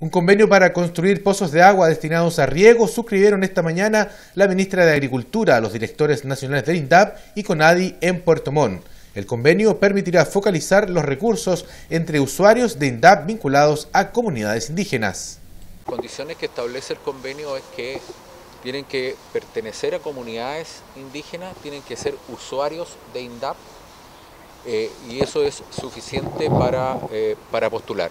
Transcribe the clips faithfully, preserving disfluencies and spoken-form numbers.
Un convenio para construir pozos de agua destinados a riego suscribieron esta mañana la ministra de Agricultura, los directores nacionales del INDAP y CONADI en Puerto Montt. El convenio permitirá focalizar los recursos entre usuarios de INDAP vinculados a comunidades indígenas. Las condiciones que establece el convenio es que tienen que pertenecer a comunidades indígenas, tienen que ser usuarios de INDAP eh, y eso es suficiente para, eh, para postular.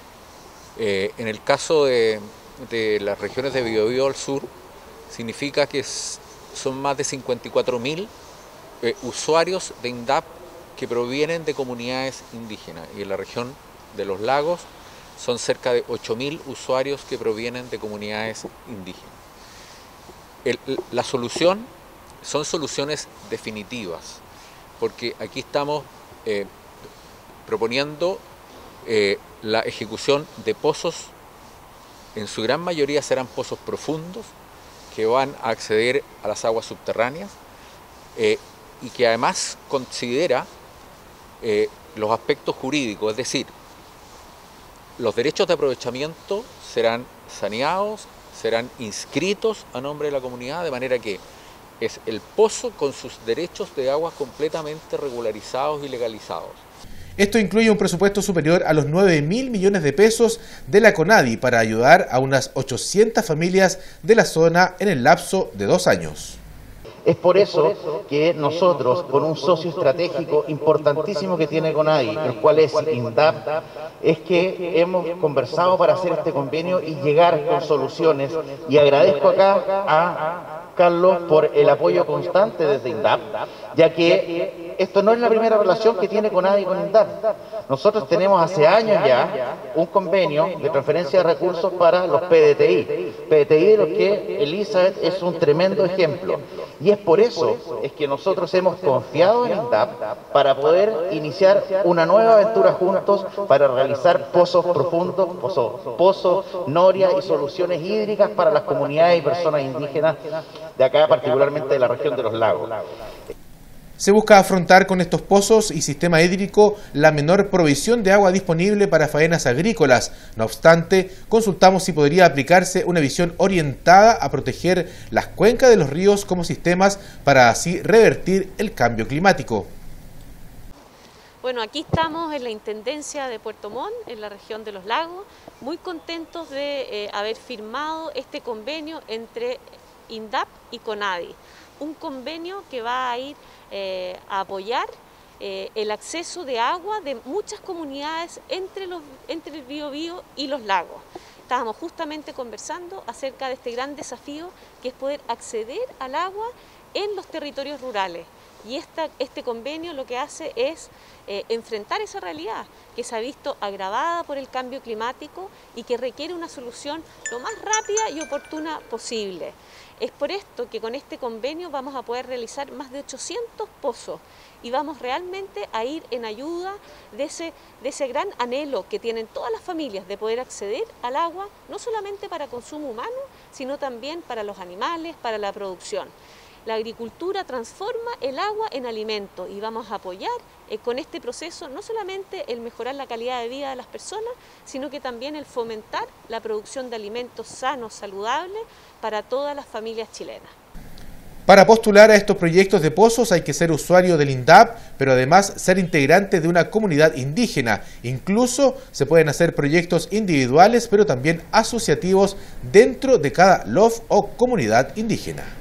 Eh, en el caso de, de las regiones de Biobío al sur, significa que es, son más de cincuenta y cuatro mil eh, usuarios de INDAP que provienen de comunidades indígenas, y en la región de los lagos son cerca de ocho mil usuarios que provienen de comunidades indígenas. El, la solución son soluciones definitivas, porque aquí estamos eh, proponiendo eh, la ejecución de pozos, en su gran mayoría serán pozos profundos, que van a acceder a las aguas subterráneas eh, y que además considera eh, los aspectos jurídicos, es decir, los derechos de aprovechamiento serán saneados, serán inscritos a nombre de la comunidad, de manera que es el pozo con sus derechos de agua completamente regularizados y legalizados. Esto incluye un presupuesto superior a los nueve mil millones de pesos de la CONADI para ayudar a unas ochocientas familias de la zona en el lapso de dos años. Es por eso que nosotros, con un socio estratégico importantísimo que tiene CONADI, el cual es INDAP, es que hemos conversado para hacer este convenio y llegar con soluciones. Y agradezco acá a Carlos por el apoyo constante desde INDAP, ya que esto no es la primera relación que tiene CONADI con INDAP. Nosotros tenemos hace años ya un convenio de transferencia de recursos para los P D T I. P D T I de los que Elizabeth es un tremendo ejemplo. Y es por eso es que nosotros hemos confiado en INDAP para poder iniciar una nueva aventura juntos para realizar pozos profundos, pozos, pozos, noria y soluciones hídricas para las comunidades y personas indígenas de acá, particularmente de la región de los lagos. Se busca afrontar con estos pozos y sistema hídrico la menor provisión de agua disponible para faenas agrícolas. No obstante, consultamos si podría aplicarse una visión orientada a proteger las cuencas de los ríos como sistemas para así revertir el cambio climático. Bueno, aquí estamos en la Intendencia de Puerto Montt, en la región de los lagos, muy contentos de eh, haber firmado este convenio entre INDAP y CONADI. Un convenio que va a ir eh, a apoyar eh, el acceso de agua de muchas comunidades entre, los, entre el Biobío y los lagos. Estábamos justamente conversando acerca de este gran desafío que es poder acceder al agua en los territorios rurales. Y esta, este convenio lo que hace es eh, enfrentar esa realidad que se ha visto agravada por el cambio climático y que requiere una solución lo más rápida y oportuna posible. Es por esto que con este convenio vamos a poder realizar más de ochocientos pozos y vamos realmente a ir en ayuda de ese, de ese gran anhelo que tienen todas las familias de poder acceder al agua, no solamente para consumo humano, sino también para los animales, para la producción. La agricultura transforma el agua en alimento y vamos a apoyar eh, con este proceso no solamente el mejorar la calidad de vida de las personas, sino que también el fomentar la producción de alimentos sanos, saludables para todas las familias chilenas. Para postular a estos proyectos de pozos hay que ser usuario del INDAP, pero además ser integrante de una comunidad indígena. Incluso se pueden hacer proyectos individuales, pero también asociativos dentro de cada L O F o comunidad indígena.